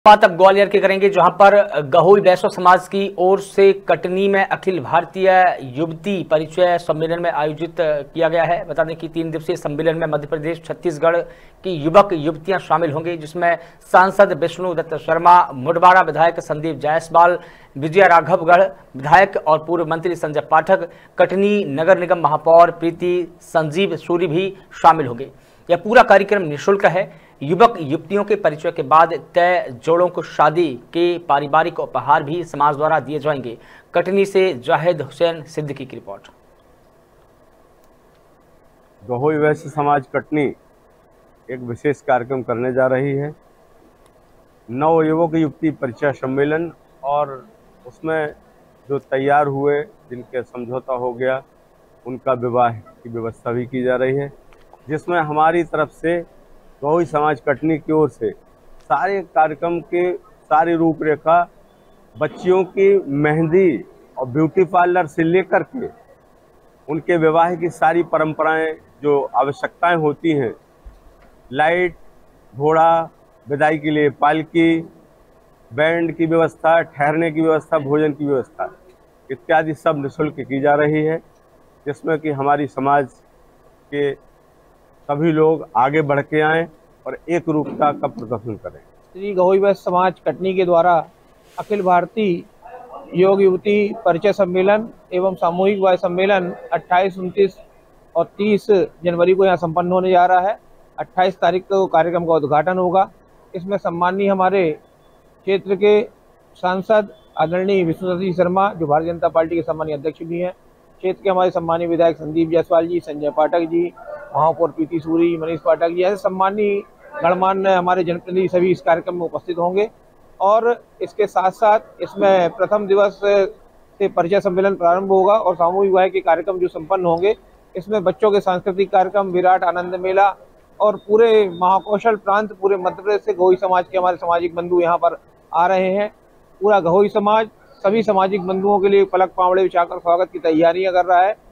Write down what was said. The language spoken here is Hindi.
बात अब ग्वालियर की करेंगे, जहां पर गहोई वैश्य समाज की ओर से कटनी में अखिल भारतीय युवती परिचय सम्मेलन में आयोजित किया गया है। बता दें कि 3 दिवसीय सम्मेलन में मध्य प्रदेश छत्तीसगढ़ की युवक युवतियां शामिल होंगी, जिसमें सांसद विष्णु दत्त शर्मा, मुडबाड़ा विधायक संदीप जायसवाल, विजय राघवगढ़ विधायक और पूर्व मंत्री संजय पाठक, कटनी नगर निगम महापौर प्रीति संजीव सूरी भी शामिल होंगे। यह पूरा कार्यक्रम निःशुल्क है। युवक युवतियों के परिचय के बाद तय जोड़ों को शादी के पारिवारिक उपहार भी समाज द्वारा दिए जाएंगे। कटनी से जाहिद हुसैन सिद्दीकी की रिपोर्ट। गहोई वैश्य समाज कटनी एक विशेष कार्यक्रम करने जा रही है। नव युवक युवती परिचय सम्मेलन, और उसमें जो तैयार हुए, जिनके समझौता हो गया, उनका विवाह की व्यवस्था भी की जा रही है, जिसमें हमारी तरफ से गहोई समाज कटनी की ओर से सारे कार्यक्रम के सारी रूपरेखा, बच्चियों की मेहंदी और ब्यूटी पार्लर से लेकर के उनके विवाह की सारी परंपराएं, जो आवश्यकताएं होती हैं, लाइट, घोड़ा, विदाई के लिए पालकी, बैंड की व्यवस्था, ठहरने की व्यवस्था, भोजन की व्यवस्था इत्यादि सब निःशुल्क की जा रही है, जिसमें कि हमारी समाज के सभी लोग आगे बढ़ के आएँ और एक रूपता का प्रदर्शन करें। श्री गहोई वैश्य समाज कटनी के द्वारा अखिल भारतीय योग युवती परिचय सम्मेलन एवं सामूहिक विवाह सम्मेलन 28, 29 और 30 जनवरी को यहाँ संपन्न होने जा रहा है। 28 तारीख को कार्यक्रम का उद्घाटन होगा। इसमें सम्माननीय हमारे क्षेत्र के सांसद आदरणीय विष्णु दत्त शर्मा, जो भारतीय जनता पार्टी के सम्मानीय अध्यक्ष भी हैं, क्षेत्र के हमारे सम्मानीय विधायक संदीप जायसवाल जी, संजय पाठक जी, महापौर प्रीति सूरी, मनीष पाठक जी, ऐसे सम्मानीय गणमान्य हमारे जनप्रतिनिधि सभी इस कार्यक्रम में उपस्थित होंगे। और इसके साथ साथ इसमें प्रथम दिवस से परिचय सम्मेलन प्रारंभ होगा और सामूहिक विवाह के कार्यक्रम जो संपन्न होंगे, इसमें बच्चों के सांस्कृतिक कार्यक्रम, विराट आनंद मेला और पूरे महाकौशल प्रांत, पूरे मध्य प्रदेश से गहोई समाज के हमारे सामाजिक बंधु यहाँ पर आ रहे हैं। पूरा गहोई समाज सभी सामाजिक बंधुओं के लिए पलक पावड़े बिछाकर स्वागत की तैयारियां कर रहा है।